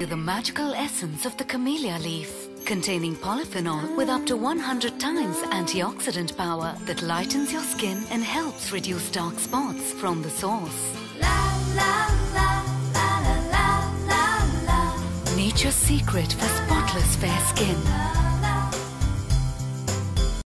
the magical essence of the camellia leaf, containing polyphenol with up to 100 times antioxidant power that lightens your skin and helps reduce dark spots from the source. Nature's secret for spotless fair skin.